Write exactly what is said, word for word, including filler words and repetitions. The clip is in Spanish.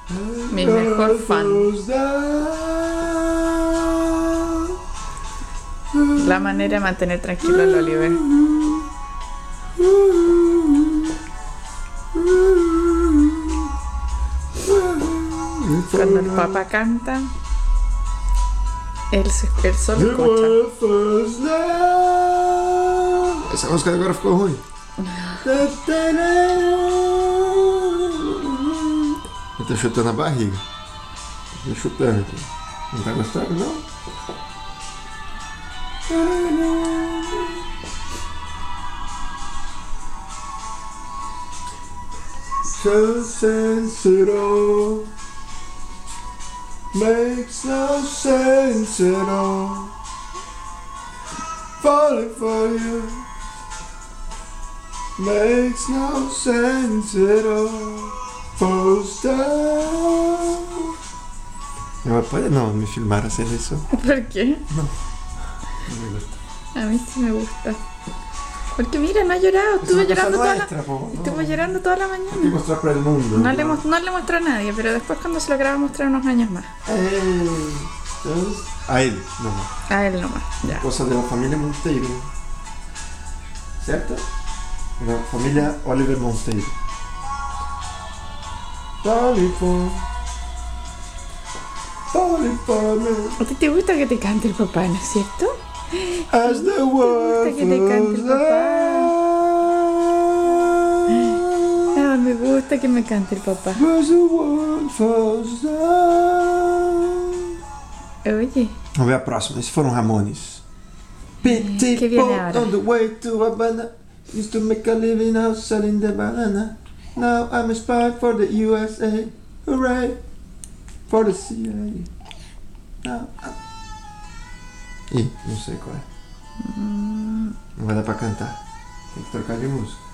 Mi mejor fan. La manera de mantener tranquilo al Oliver. Cuando el papá canta, él, se, él solo escucha. Essa música agora ficou ruim. Eu tô chutando a barriga. Tô chutando aqui. Não tá gostando, não? So sense at all. Makes no sense at all. Falling for you. Makes no sense at all. Falls down. No, puede no me filmar hacer eso. ¿Por qué? No. No me gusta. A mí sí me gusta. Porque mira, no ha llorado. Estuvo llorando toda nuestra, la... po, no. Estuvo llorando toda la Hay que mañana. mostrar para el mundo. No le, no le mostró a nadie, pero después cuando se lo graba mostrar unos años más. Eh, entonces, a él, nomás. A él nomás, ya. Cosa de la familia Monteiro. ¿Cierto? La familia Oliver Monteiro. Lollipop. Lollipop. ¿A ti te gusta que te cante el papá, no es cierto? As the world que te cante el papá. Ah, me gusta que me cante el papá. As the world falls down. Oye. Vamos ver a próxima. Esses foram Ramones. Pity que viene boat ahora? on the way to Havana. Used to make a living out selling the banana. Now I'm a spy for the U S A. Hooray! For the C I A. Now I'm... Ih, não sei qual é. Hum, Não vai dar pra cantar. Tem que trocar de música.